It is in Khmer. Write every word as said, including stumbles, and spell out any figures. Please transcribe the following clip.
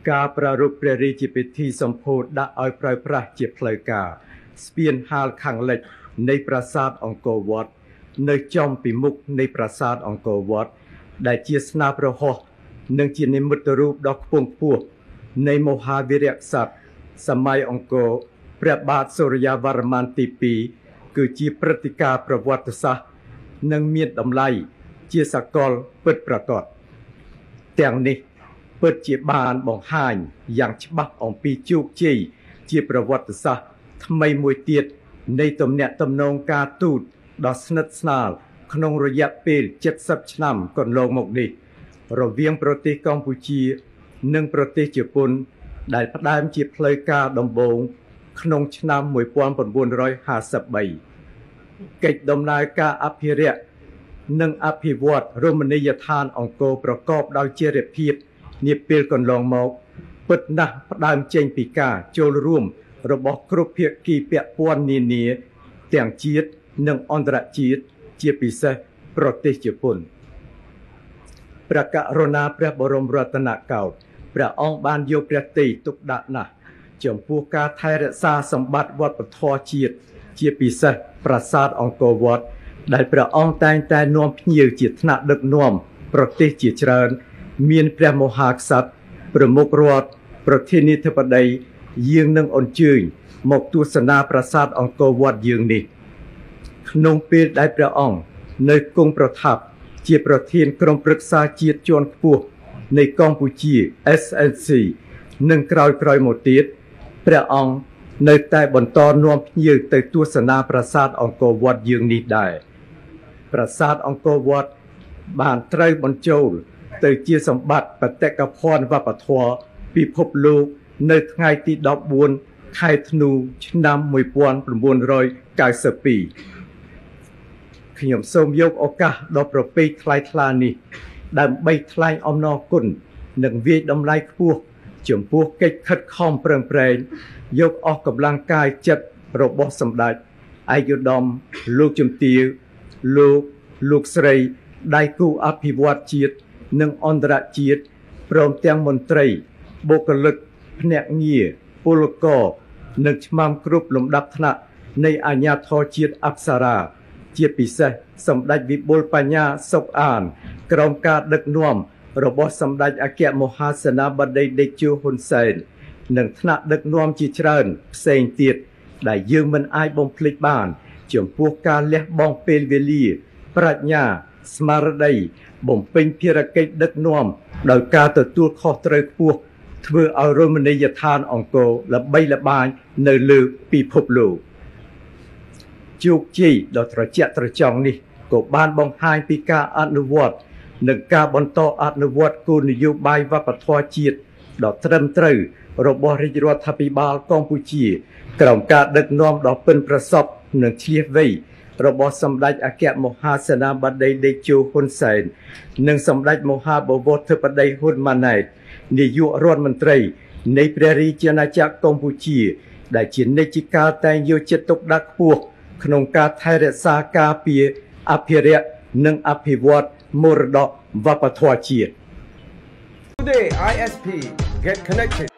ការប្រារព្ធព្រះរាជពិធីសម្ពោធដាក់ឲ្យប្រើប្រាស់ជាផ្លូវការស្ពានហាលខាងលិចនៃប្រាសាទអង្គរវត្តនៅចំពីមុខនៃប្រាសាទអង្គរវត្តដែលជាស្នាប្រហោះនិងជានិមិត្តរូបដ៏ខ្ពង់ខ្ពស់នៃមហាវីរក្សត្រសម័យអង្គរព្រះបាទសូរ្យវរ្ម័នទីពីរគឺជាព្រឹត្តិការណ៍ប្រវត្តិសាស្ត្រនិងមានតម្លៃជាសកលពិតប្រាកដទាំងនេះពិតជាបានបង្ហាញយ៉ាងច្បាស់អំពីជោគជ័យជាប្រវត្តិសាស្ត្រថ្មីមួយទៀតនៃទំនាក់ទំនងការទូតដ៏ស្និទ្ធស្នាលក្នុងរយៈពេលជិតសិបឆ្នាំកន្លងមកនេះរវាងប្រទេសកម្ពុជានិងប្រទេសជប៉ុនដែលផ្ដើមជាផ្លូវការដំបូងក្នុងឆ្នាំmột nghìn chín trăm hai mươi baកិច្ចដំណើរការអភិរក្សនិងអភិវឌ្ឍរមណីយដ្ឋានអង្គរប្រកបដោយចីរភាពនាពេលកន្លងមកពិតណាស់ផ្ដើមចេញពីការចូលរួមរបស់គ្រប់ភាគីពាក់ព័ន្ធនានាទាំងជាតិនិងអន្តរជាតិជាពិសេសប្រទេសជប៉ុនព្រះករុណាព្រះបរមរតនកោដ្ឋព្រះអង្គបានយកព្រះទ័យទុកដាក់ណាស់ចំពោះការថែរក្សាសម្បត្តិវប្បធម៌ជាតិជាពិសេសប្រាសាទអង្គរវត្តដែលព្រះអង្គតែងតែនាំភ្ញៀវជាថ្នាក់ដឹកនាំប្រទេសជាច្រើនមានព្រះមហាក្សត្រប្រមុខរដ្ឋប្រធានាធិបតីយាងនឹងអញ្ជើញមកទស្សនាប្រាសាទអង្គរវត្តយើងនេះក្នុងពេលដែលព្រះអង្គនៅគង់ប្រថាប់ជាប្រធានក្រុមប្រឹក្សាជាតិជាន់ខ្ពស់នៃកម្ពុជា เอส เอ็น ซี និងក្រោយក្រោយមកទៀតព្រះអង្គនៅតែបន្តនាំភ្ញៀវទៅទស្សនាប្រាសាទអង្គរវត្តយើងនេះដែរប្រាសាទអង្គរវត្តបានត្រូវបញ្ចូលទៅជាសម្បត្តិបេតិកភណ្ឌវប្បធម៌ពិភពលោកនៅថ្ងៃទីដប់បួនខែធ្នូឆ្នាំmột nghìn chín trăm chín mươi haiខ្ញុំសូមយកឱកាសដ៏ប្រពៃថ្លៃថ្លានេះដើម្បីថ្លែងអំណរគុណនិងវាយតម្លៃខ្ពស់ចំពោះកិច្ចខិតខំប្រឹងប្រែងយកអស់កម្លាំងកាយចិត្តរបស់សម្ដេចឯកឧត្តមលោកជំទាវលោកលោកស្រីដៃគូអភិវឌ្ឍជាតិនិងអន្តរជាតិព្រមទាំងមន្ត្រីបុគ្គលិកភ្នាក់ងារពលករនិងឆ្មាំគ្រប់លំដាប់ថ្នាក់នៃអាជ្ញាធរជាតិអប្សរាជាពិសេសសម្ដេចវិបុលបញ្ញាសុខអានក្រោមការដឹកនាំរបស់សម្ដេចអគ្គមហាសេនាបតីតេជោហ៊ុនសែននិងថ្នាក់ដឹកនាំជាច្រើនផ្សេងទៀតដែលយើងមិនអាចបំភ្លេចបានចំពោះការលះបង់ពេលវេលាប្រាជ្ញាស្មារតីបំពេញភារកិច្ចដឹកនាំដោយការទទួលខុសត្រូវខ្ពស់ធ្វើឲ្យរមណីយដ្ឋានអង្គរល្បីល្បាញនៅលើពិភពលោកជោគជ័យដ៏ត្រជាក់ត្រចង់នេះក៏បានបង្ហាញពីការអនុវត្តនិងការបន្តអនុវត្តគោលនយោបាយវប្បធម៌ជាតិដ៏ត្រឹមត្រូវរបស់រាជរដ្ឋាភិបាលកម្ពុជាក្រោមការដឹកនាំដ៏ប៉ិនប្រសប់និងឈ្លាសវៃរបស់សម្ដេចអគ្គមហាសេនាបតីតេជោហ៊ុនសែននិងសម្ដេចមហាបវរធិបតីហ៊ុនម៉ាណែតនាយករដ្ឋមន្ត្រីនៃព្រះរាជាណាចក្រកម្ពុជាដែលជានិច្ចកាលតែងយកចិត្តទុកដាក់ខ្ពស់ក្នុងការថែរក្សាការពារអភិរក្សនិងអភិវឌ្ឍមរតកវប្បធម៌ជាតិ Today ไอ เอส พี Get Connected